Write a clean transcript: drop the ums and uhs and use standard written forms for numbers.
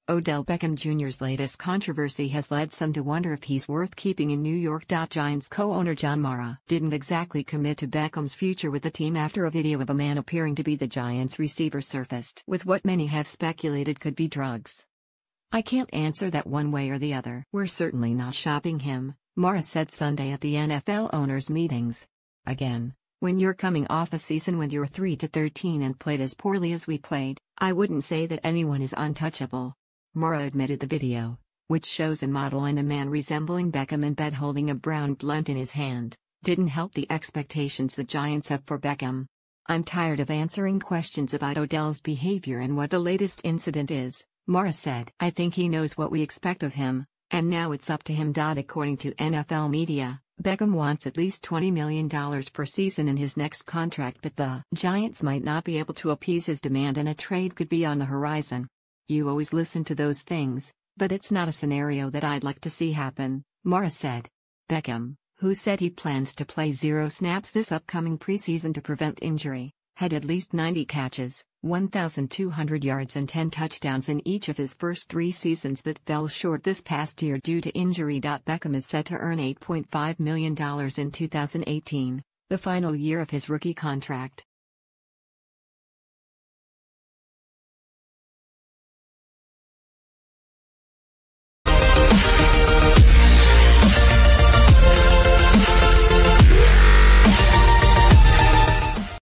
Odell Beckham Jr.'s latest controversy has led some to wonder if he's worth keeping in New York.Giants co-owner John Mara didn't exactly commit to Beckham's future with the team after a video of a man appearing to be the Giants receiver surfaced with what many have speculated could be drugs. "I can't answer that one way or the other. We're certainly not shopping him," Mara said Sunday at the NFL owners' meetings. "Again, when you're coming off a season when you're 3-13 and played as poorly as we played, I wouldn't say that anyone is untouchable." Mara admitted the video, which shows a model and a man resembling Beckham in bed holding a brown blunt in his hand, didn't help the expectations the Giants have for Beckham. "I'm tired of answering questions about Odell's behavior and what the latest incident is," Mara said. "I think he knows what we expect of him, and now it's up to him." According to NFL media, Beckham wants at least $20 million per season in his next contract, but the Giants might not be able to appease his demand and a trade could be on the horizon. "You always listen to those things, but it's not a scenario that I'd like to see happen," Mara said. Beckham, who said he plans to play 0 snaps this upcoming preseason to prevent injury, had at least 90 catches, 1,200 yards and 10 touchdowns in each of his first 3 seasons but fell short this past year due to injury. Beckham is set to earn $8.5 million in 2018, the final year of his rookie contract.